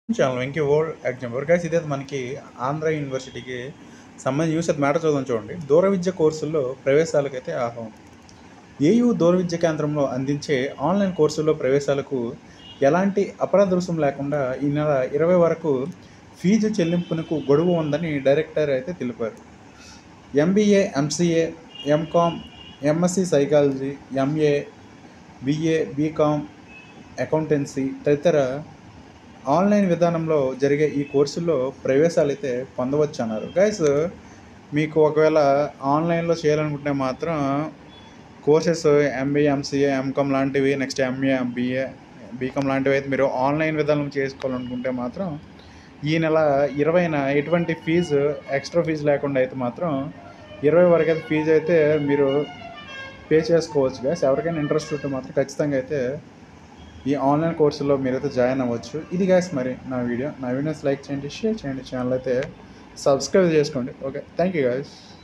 Channel Venky world example guys ఇదే మనకి ఆంధ్ర యూనివర్సిటీకి సంబంధించి న్యూస్ అయితే మ్యాటర్ చదువుదాం చూడండి. దూర విద్య కోర్సుల్లో ప్రవేశాలకైతే ఆహ్వానం. ఏయూ దూర విద్య కేంద్రంలో అందించే ఆన్లైన్ కోర్సుల్లో ప్రవేశాలకు ఎలాంటి అపరాధ రుసుం లేకుండా ఈ నెల 20 వరకు ఫీజు చెల్లింపునకు గడువు ఉందని డైరెక్టర్ అయితే తెలిపారు. MBA, MCA, MCom, MSc psychology, MA, BA, BCom, accountancy తదితర ఆన్లైన్ విధానంలో జరిగే ఈ కోర్సుల్లో ప్రవేశాలు అయితే పొందవచ్చు అన్నారు. గైస్ మీకు ఒకవేళ ఆన్లైన్లో చేయాలనుకుంటే మాత్రం కోర్సెస్ ఎంబీఏ, ఎంసీఏ, ఎంకామ్ లాంటివి, నెక్స్ట్ ఎంఏ, బిఏ, బీకామ్ లాంటివి అయితే మీరు ఆన్లైన్ విధానం చేసుకోవాలనుకుంటే మాత్రం ఈ నెల 20న ఎటువంటి ఫీజు ఎక్స్ట్రా ఫీజు లేకుండా అయితే మాత్రం 20 వరకు అయితే ఫీజు అయితే మీరు పే చేసుకోవచ్చు. గైస్ ఎవరికైనా ఇంట్రెస్ట్ ఉంటే మాత్రం ఖచ్చితంగా అయితే ఈ ఆన్లైన్ కోర్సులో మీరైతే జాయిన్ అవ్వచ్చు. ఇది గైస్ మరి నా వీడియోస్ లైక్ చేయండి, షేర్ చేయండి, ఛానల్ అయితే సబ్స్క్రైబ్ చేసుకోండి. Okay, thank you guys.